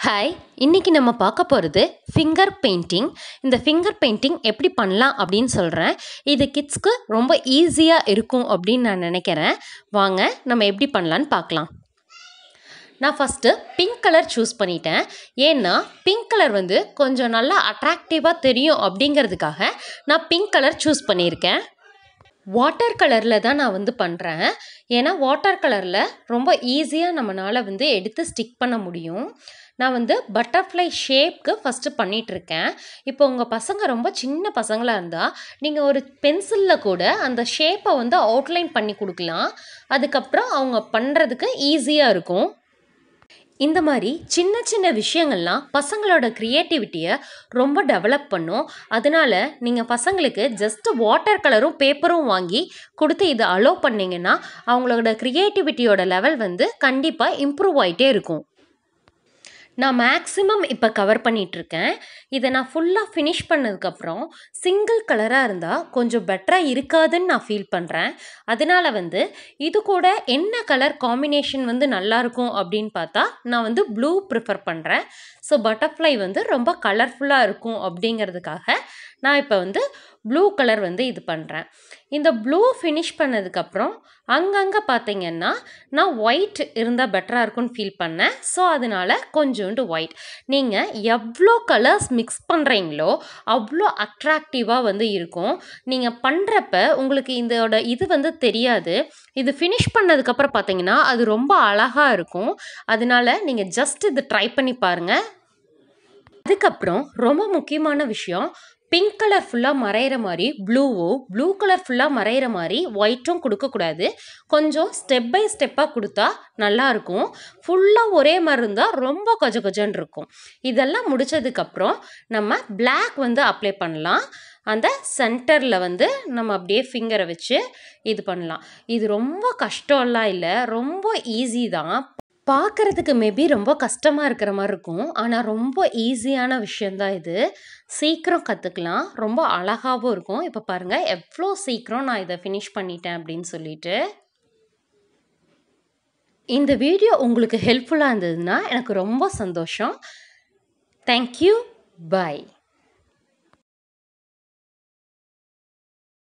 Hi, இன்னைக்கு நம்ம பார்க்க போகிறது ஃபிங்கர் பெயிண்டிங். இந்த ஃபிங்கர் பெயிண்டிங் எப்படி பண்ணலாம் அப்படின்னு சொல்கிறேன். இது கிட்ஸ்க்கு ரொம்ப ஈஸியாக இருக்கும் அப்படின்னு நான் நினைக்கிறேன். வாங்க நம்ம எப்படி பண்ணலான்னு பார்க்கலாம். நான் ஃபஸ்ட்டு பிங்க் கலர் சூஸ் பண்ணிட்டேன். ஏன்னா பிங்க் கலர் வந்து கொஞ்சம் நல்லா அட்ராக்டிவாக தெரியும் அப்படிங்கிறதுக்காக நான் பிங்க் கலர் சூஸ் பண்ணியிருக்கேன். வாட்டர் கலரில் தான் நான் வந்து பண்ணுறேன். ஏன்னா வாட்டர் கலரில் ரொம்ப ஈஸியாக நம்மளால் வந்து எடுத்து ஸ்டிக் பண்ண முடியும். நான் வந்து பட்டர்ஃப்ளை ஷேப்க்கு ஃபஸ்ட்டு பண்ணிகிட்ருக்கேன். இப்போ உங்கள் பசங்க ரொம்ப சின்ன பசங்களாக இருந்தால் நீங்கள் ஒரு பென்சிலில் கூட அந்த ஷேப்பை வந்து அவுட்லைன் பண்ணி கொடுக்கலாம். அதுக்கப்புறம் அவங்க பண்ணுறதுக்கு ஈஸியாக இருக்கும். இந்த மாதிரி சின்ன சின்ன விஷயங்கள்லாம் பசங்களோட க்ரியேட்டிவிட்டியை ரொம்ப டெவலப் பண்ணும். அதனால் நீங்கள் பசங்களுக்கு ஜஸ்ட்டு வாட்டர் கலரும் பேப்பரும் வாங்கி கொடுத்து இதை அலோவ் பண்ணிங்கன்னா அவங்களோட க்ரியேட்டிவிட்டியோட லெவல் வந்து கண்டிப்பாக இம்ப்ரூவ் ஆகிட்டே இருக்கும். நான் மேக்ஸிமம் இப்போ கவர் பண்ணிகிட்ருக்கேன். இதை நான் ஃபுல்லாக ஃபினிஷ் பண்ணதுக்கப்புறம் சிங்கிள் கலராக இருந்தால் கொஞ்சம் பெட்டராக இருக்காதுன்னு நான் ஃபீல் பண்ணுறேன். அதனால் வந்து இது கூட என்ன கலர் காம்பினேஷன் வந்து நல்லாயிருக்கும் அப்படின்னு பார்த்தா நான் வந்து ப்ளூ ப்ரிஃபர் பண்ணுறேன். ஸோ பட்டர்ஃப்ளை வந்து ரொம்ப கலர்ஃபுல்லாக இருக்கும் அப்படிங்கிறதுக்காக நான் இப்போ வந்து ப்ளூ கலர் வந்து இது பண்ணுறேன். இந்த ப்ளூ ஃபினிஷ் பண்ணதுக்கப்புறம் அங்கங்கே பார்த்தீங்கன்னா நான் ஒயிட் இருந்தால் பெட்டராக இருக்கும்னு ஃபீல் பண்ணேன். ஸோ அதனால் கொஞ்சோண்டு ஒயிட். நீங்கள் எவ்வளோ கலர்ஸ் மிக்ஸ் பண்ணுறீங்களோ அவ்வளோ அட்ராக்டிவாக வந்து இருக்கும். நீங்கள் பண்ணுறப்ப உங்களுக்கு இதோட இது வந்து தெரியாது. இது ஃபினிஷ் பண்ணதுக்கப்புறம் பார்த்தீங்கன்னா அது ரொம்ப அழகாக இருக்கும். அதனால் நீங்கள் ஜஸ்ட் இது ட்ரை பண்ணி பாருங்கள். அதுக்கப்புறம் ரொம்ப முக்கியமான விஷயம், பிங்க் கலர் ஃபுல்லாக மறையிற மாதிரி ப்ளூ கலர் ஃபுல்லாக மறையிற மாதிரி ஒயிட்டும் கொடுக்கக்கூடாது. கொஞ்சம் ஸ்டெப் பை ஸ்டெப்பாக கொடுத்தா நல்லாயிருக்கும். ஃபுல்லாக ஒரே மாதிரி இருந்தால் ரொம்ப கொஜன்னு இருக்கும். இதெல்லாம் முடித்ததுக்கப்புறம் நம்ம பிளாக் வந்து அப்ளை பண்ணலாம். அந்த சென்டரில் வந்து நம்ம அப்படியே ஃபிங்கரை வச்சு இது பண்ணலாம். இது ரொம்ப கஷ்டம்லாம் இல்லை, ரொம்ப ஈஸி தான். பார்க்குறதுக்கு மேபி ரொம்ப கஷ்டமாக இருக்கிற மாதிரி இருக்கும். ஆனால் ரொம்ப ஈஸியான விஷயந்தான் இது. சீக்கிரம் கற்றுக்கலாம். ரொம்ப அழகாகவும் இருக்கும். இப்போ பாருங்கள் எவ்வளோ சீக்கிரம் நான் இதை ஃபினிஷ் பண்ணிட்டேன் அப்படின்னு சொல்லிட்டு. இந்த வீடியோ உங்களுக்கு ஹெல்ப்ஃபுல்லாக இருந்ததுன்னா எனக்கு ரொம்ப சந்தோஷம். தேங்க்யூ. பை.